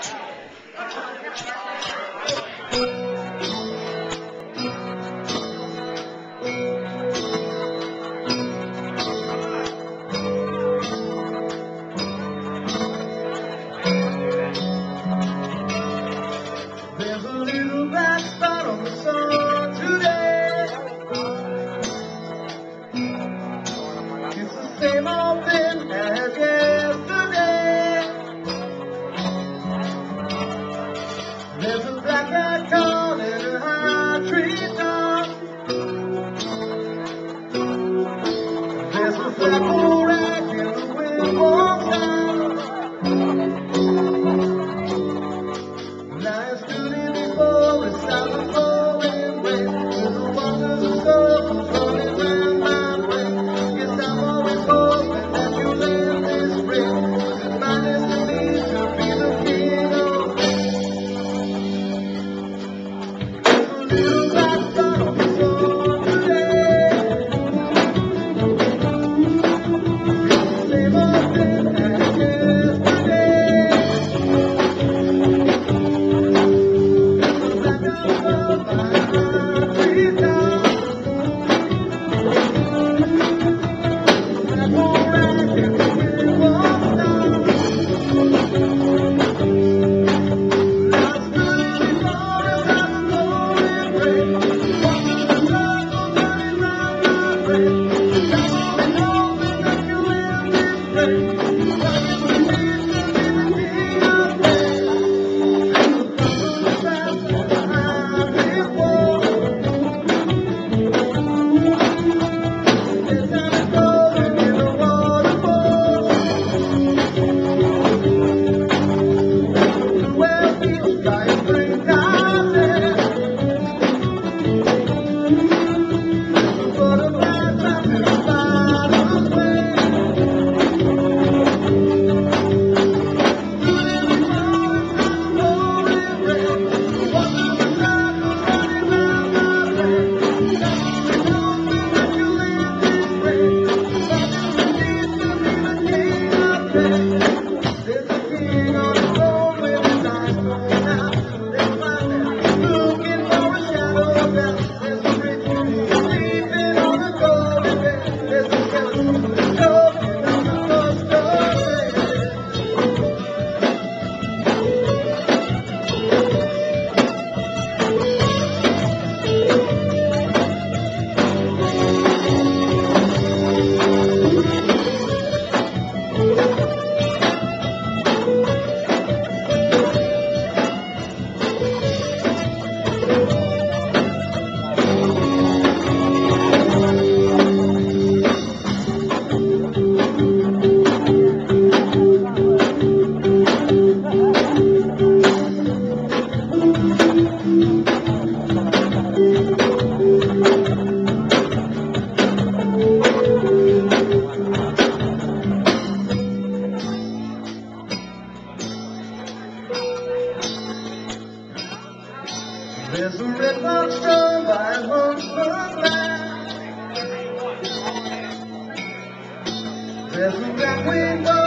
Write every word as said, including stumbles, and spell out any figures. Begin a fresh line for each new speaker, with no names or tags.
There's a little black spot on the sun today. It's the same old thing as yesterday. There's a black-eyed corn in a high tree top. There's a flagpole rack in the wind won't stop. Now it's turning before it's time to fall in rain. With the waters of sorrow running round my brain. Yes, I'm always hoping that you'll end this rain. 'Cause it's my destiny to be the king of rain. There's a little black spot on the sun today. It's the same old thing as yesterday. There's a red fox strung by a huntsman's line. There's a black-winged